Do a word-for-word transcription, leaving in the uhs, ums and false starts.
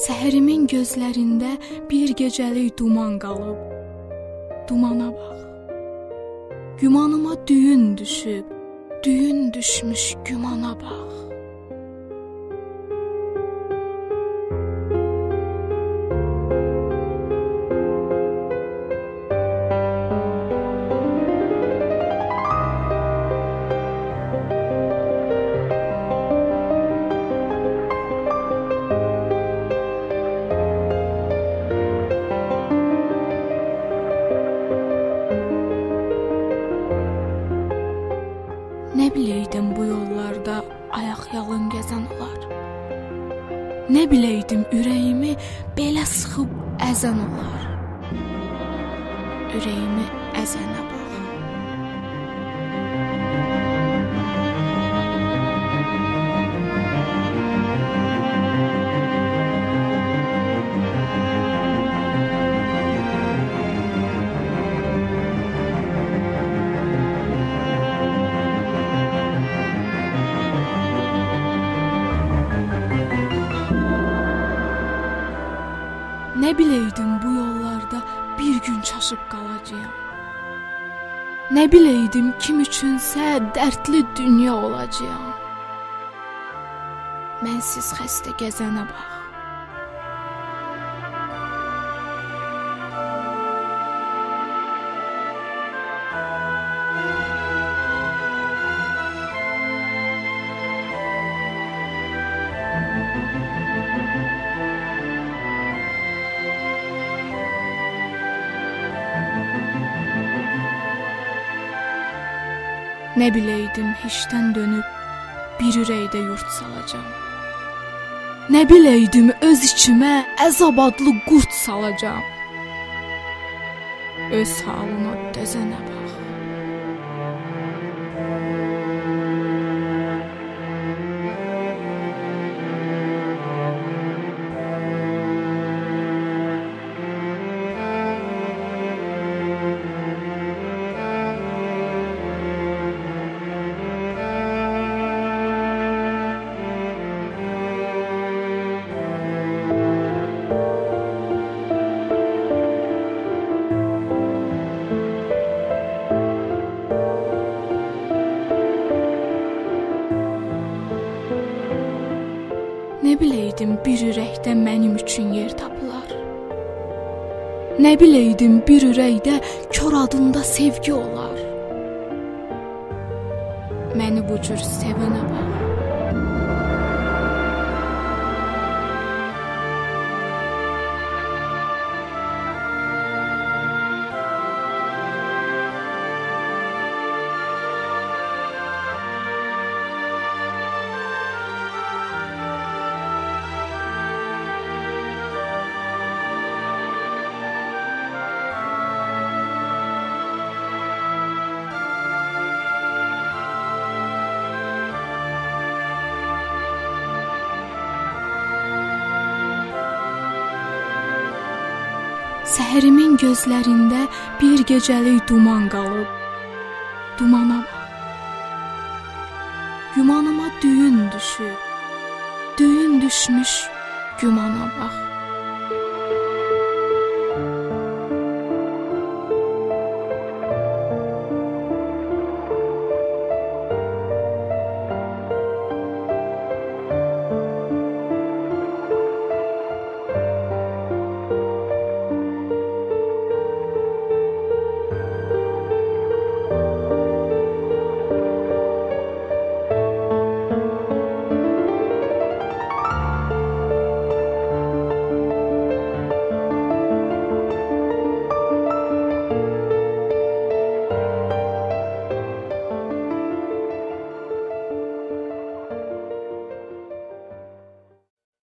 Səhərimin gözlərində bir gecəlik duman qalıb. Dumana bax. Gümanıma düyün düşüb, düyün düşmüş gümana bax. Nə biləydim bu yollarda ayaq yalın gəzən olar. Nə biləydim ürəyimi belə sıxıb əzən olar. Ürəyimi əzənə bax. Nə biləydim bu yollarda bir gün çaşıb qalacağam. Nə biləydim kim üçünsə dərdli dünya olacağam. Mənsiz xəstə gəzənə bax. Nə biləydim heçdən dönüb bir ürəkdə yurt salacağam. Nə biləydim öz içimə əzab adlı qurd salacağam. Öz halına dözənə bax. Nə biləydim bir ürəkdə mənim üçün yer tapılar. Nə biləydim bir ürəkdə kör adında sevgi olar. Məni bu cür sevənə bax. Səhərimin gözlərində bir gecəlik duman qalıb. Dumana bax. Gümanıma düyün düşüb, düyün düşmüş gümana bax.